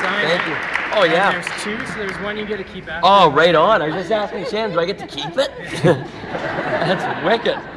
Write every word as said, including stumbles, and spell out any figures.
sign Thank it. you. Oh, And yeah. there's two, so there's one you get to keep after. Oh, right on. I was just asking Shan, do I get to keep it? That's wicked.